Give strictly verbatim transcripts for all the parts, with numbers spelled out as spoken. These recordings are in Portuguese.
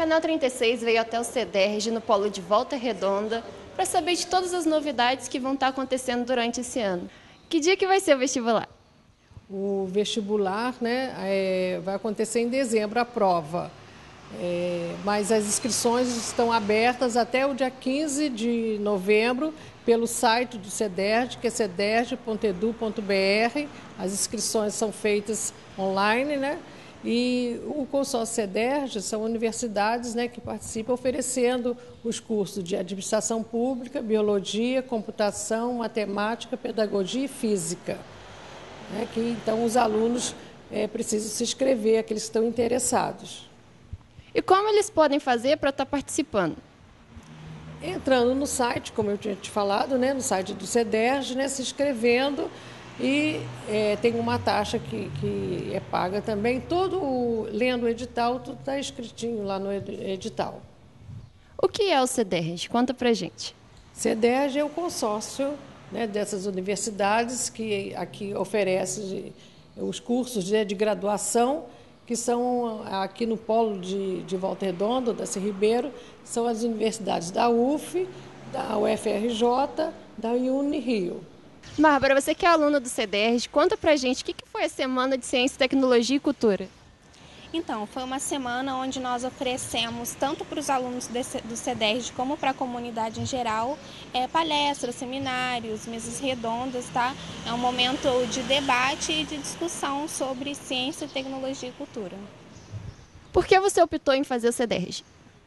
Canal trinta e seis veio até o CEDERJ, no polo de Volta Redonda, para saber de todas as novidades que vão estar acontecendo durante esse ano. Que dia que vai ser o vestibular? O vestibular, né, é, vai acontecer em dezembro, a prova. É, mas as inscrições estão abertas até o dia quinze de novembro pelo site do CEDERJ, que é cederj ponto edu ponto br. As inscrições são feitas online, né? E o consórcio CEDERJ são universidades, né, que participam oferecendo os cursos de administração pública, biologia, computação, matemática, pedagogia e física. Né, que então os alunos é, precisam se inscrever, aqueles que estão interessados. E como eles podem fazer para estar participando? Entrando no site, como eu tinha te falado, né, no site do CEDERJ, né, se inscrevendo. E é, tem uma taxa que, que é paga também. Todo o, lendo o edital, tudo está escritinho lá no edital. O que é o CEDERJ? Conta para a gente. CEDERJ é o consórcio, né, dessas universidades que aqui oferece os cursos de, de graduação, que são aqui no polo de, de Volta Redonda, da C. Ribeiro, são as universidades da U F, da U F R J, da Unirio. Bárbara, você que é aluna do CEDERJ, conta pra gente o que foi a Semana de Ciência, Tecnologia e Cultura. Então, foi uma semana onde nós oferecemos, tanto para os alunos do CEDERJ como para a comunidade em geral, é, palestras, seminários, mesas redondas, tá? É um momento de debate e de discussão sobre ciência, tecnologia e cultura. Por que você optou em fazer o CEDERJ?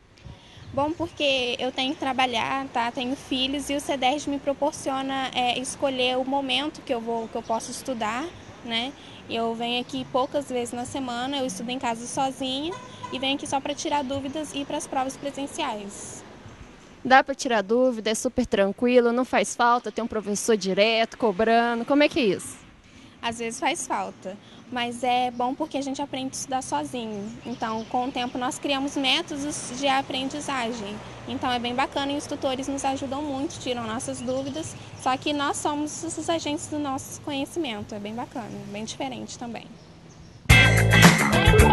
Bom, porque eu tenho que trabalhar, tá? Tenho filhos e o CEDERJ me proporciona é, escolher o momento que eu vou, que eu posso estudar, né? Eu venho aqui poucas vezes na semana, eu estudo em casa sozinha e venho aqui só para tirar dúvidas e ir para as provas presenciais. Dá para tirar dúvida, é super tranquilo, não faz falta ter um professor direto, cobrando, como é que é isso? Às vezes faz falta, mas é bom porque a gente aprende a estudar sozinho. Então, com o tempo, nós criamos métodos de aprendizagem. Então, é bem bacana e os tutores nos ajudam muito, tiram nossas dúvidas, só que nós somos os agentes do nosso conhecimento. É bem bacana, bem diferente também.